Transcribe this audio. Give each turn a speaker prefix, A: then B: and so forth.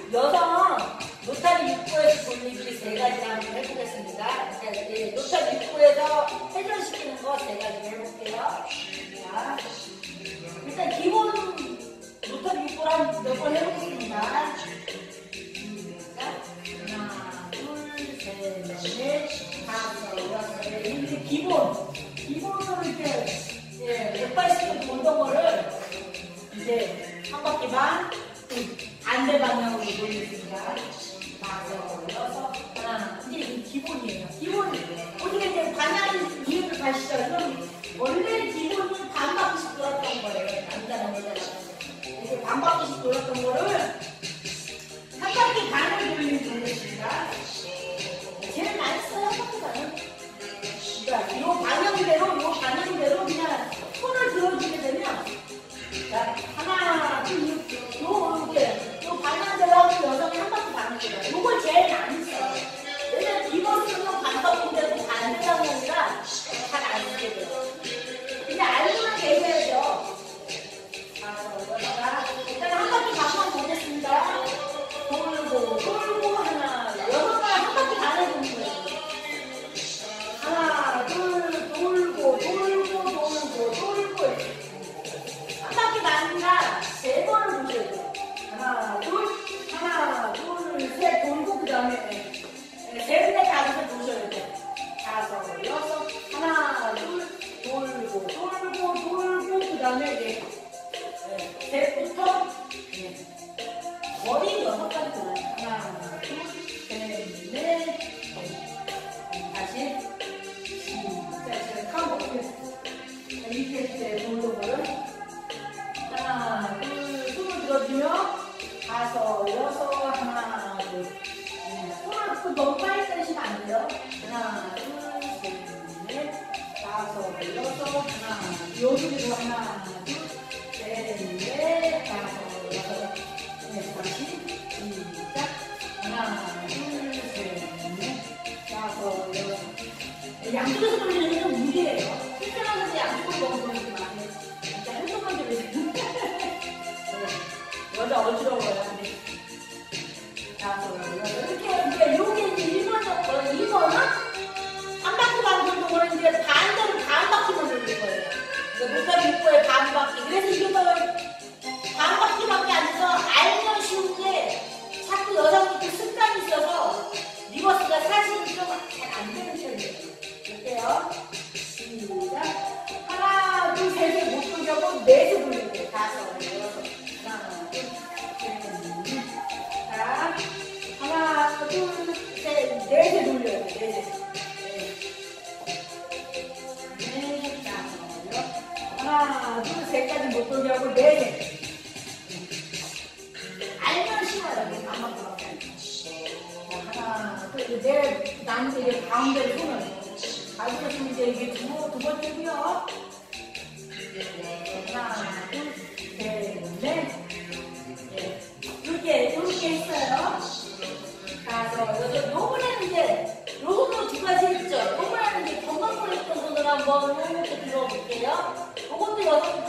A: 여성 노타리 육부에서 돌리기 세 가지 한번 해보겠습니다. 노타리 육부에서 회전시키는 거 세 가지 해볼게요. 자, 일단 기본 노타리 육부를 한 몇 번 해보겠습니다. 하나, 둘, 셋, 넷, 다섯, 여섯, 이렇게 기본으로 이렇게 180도 돌던 거를 이제 한 바퀴 반 반대 방향으로 돌리겠습니다. 다섯, 여섯, 하나. 이제 이 기본이에요. 기본 어떻게 이제 방향 기운을 가시죠? 그럼 원래 기본은 반 바퀴씩 돌았던 거예요. 남자랑 여자랑 이렇게 반 바퀴씩 돌았던 거를 한 바퀴 반을 돌리는 거겠습니다. 제일 많이 써요, 한 바퀴 반은. 그러니까 요 방향대로 그냥 손을 들어주게 되면, 자, 하나, 둘, 요 방향대로 하고 여성이 한 바퀴 반을 돌아요. 요걸 제일 많이 써요. 왜냐면 이거 쓰면 반 바퀴인데도 반대 방향이라 잘 안 쓰게 돼요. 근데 알고는 계셔야죠. 일단 한 바퀴 반만 보겠습니다. 돌고 하나, 여섯 번 한 바퀴 반을 도는 거예요. 하나, 둘, 돌고 한 바퀴 반이나 세 번을 도셔야 돼요. 하나, 둘, 셋 돌고 그 다음에 셋, 넷, 다섯을 도셔야 돼요. 다섯, 여섯, 하나, 둘, 돌고 그 다음에 셋부터 거의 여섯 가지 돌아요. 하나, 둘, 셋, 넷, 다시 시작. 카운트 이렇게 돌던 거를 하나, 둘, 손을 들어주면 다섯, 여섯, 하나, 둘. 손을 너무 빨리 때리시면 안 돼요. 하나, 둘, 셋, 넷, 다섯, 여섯, 하나, 여기도 하나, 둘, 셋, 넷, 다섯, 여섯, 다시 시작. 하나, 둘, 셋, 넷, 다섯, 여섯. 양쪽에서 돌리는 건 무리예요. 실생활에서 양쪽으로 너무 돌리지 마세요. 진짜 한쪽만 돌리세요. 여자 어지러워요. 이렇게 이제 요게 이제 1번은 한 바퀴 반 돌는 거는 이제 반대로 반 바퀴만 돌릴 거예요. 노타리 육부의 반 바퀴. 그래서 이게 반 바퀴밖에 안 돼서 알면 쉬운데 자꾸 여성분들 습관이 있어서 리버스가 사실은 좀 잘 안 되는 편이에요. 볼게요. 시작. 하나, 둘, 셋을 못 돌려고 넷을 돌릴게요. 다섯, 여섯, 하나, 둘, 셋, 넷. 자, 하나, 둘, 셋, 넷을 돌려요. 넷을. 넷, 다섯, 여섯. 하나, 둘, 셋까지 못 돌려고 넷을. 알면 쉬워요. 반만 돌아가요. 하나, 둘, 넷, 나한테 가운데를 손을. 알겠으면 이제 이게 두 번째고요. 하나, 둘, 셋, 넷. 이렇게 했어요. 다섯, 여섯. 요번에는 이제 요것도 두 가지 했죠. 요번에는 이제 건강보에 있던 손을 한번 이렇게 들어볼게요. 요것도 여섯